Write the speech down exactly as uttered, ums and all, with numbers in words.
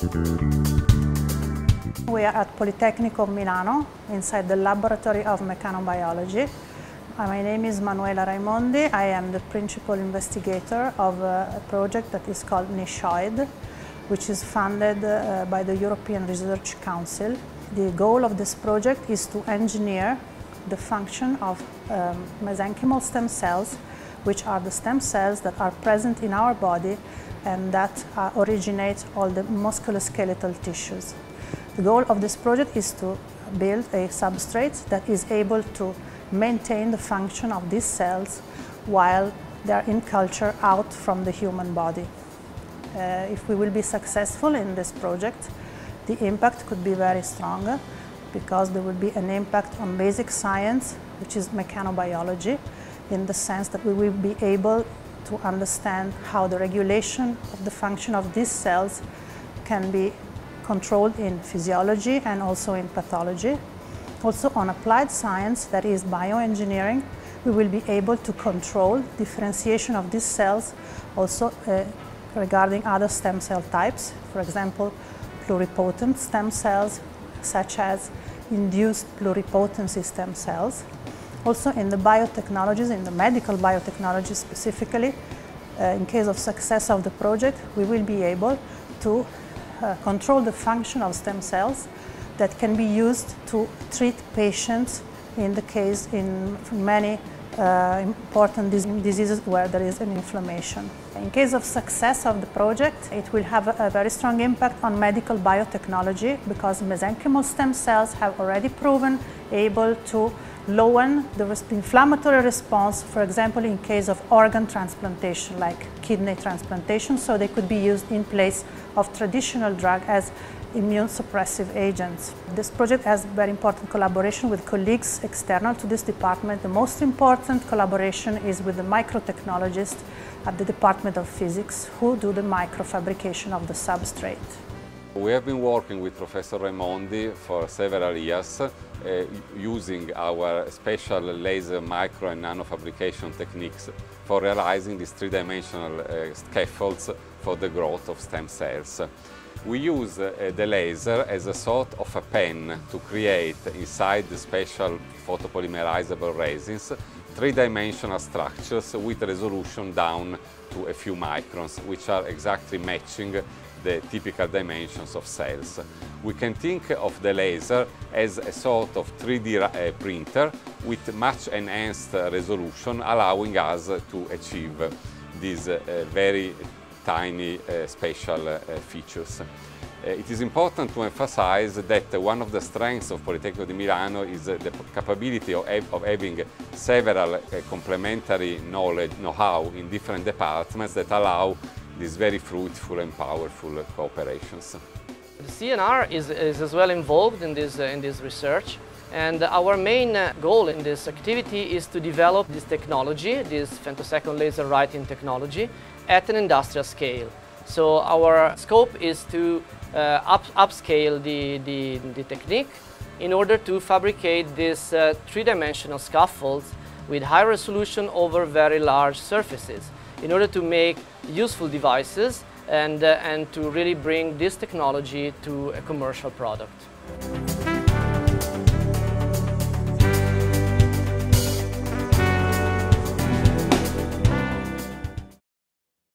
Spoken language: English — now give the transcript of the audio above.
We are at Politecnico Milano, inside the Laboratory of Mechanobiology. My name is Manuela Raimondi. I am the principal investigator of a project that is called NISHOID, which is funded uh, by the European Research Council. The goal of this project is to engineer the function of um, mesenchymal stem cells, which are the stem cells that are present in our body and that uh, originate all the musculoskeletal tissues. The goal of this project is to build a substrate that is able to maintain the function of these cells while they are in culture out from the human body. Uh, if we will be successful in this project, the impact could be very strong because there will be an impact on basic science, which is mechanobiology, in the sense that we will be able to understand how the regulation of the function of these cells can be controlled in physiology and also in pathology. Also on applied science, that is bioengineering, we will be able to control differentiation of these cells also uh, regarding other stem cell types, for example, pluripotent stem cells, such as induced pluripotency stem cells. Also in the biotechnologies, in the medical biotechnology specifically, uh, in case of success of the project, we will be able to uh, control the function of stem cells that can be used to treat patients in the case in many uh, important diseases where there is an inflammation. In case of success of the project, it will have a, a very strong impact on medical biotechnology because mesenchymal stem cells have already proven able to lower the inflammatory response, for example, in case of organ transplantation like kidney transplantation, so they could be used in place of traditional drug as immune suppressive agents. This project has very important collaboration with colleagues external to this department. The most important collaboration is with the microtechnologists at the Department of Physics who do the microfabrication of the substrate. We have been working with Professor Raimondi for several years uh, using our special laser micro and nano fabrication techniques for realizing these three-dimensional uh, scaffolds for the growth of stem cells. We use uh, the laser as a sort of a pen to create inside the special photopolymerizable resins three-dimensional structures with resolution down to a few microns, which are exactly matching the typical dimensions of cells. We can think of the laser as a sort of three D uh, printer with much enhanced uh, resolution, allowing us to achieve these uh, very tiny uh, spatial uh, features. Uh, it is important to emphasize that uh, one of the strengths of Politecnico di Milano is uh, the capability of, of having several uh, complementary knowledge, know-how in different departments that allow these very fruitful and powerful cooperations. The C N R is, is as well involved in this, uh, in this research, and our main uh, goal in this activity is to develop this technology, this femtosecond laser writing technology, at an industrial scale. So our scope is to uh, up, upscale the, the, the technique in order to fabricate these uh, three-dimensional scaffolds with high resolution over very large surfaces, in order to make useful devices and, uh, and to really bring this technology to a commercial product.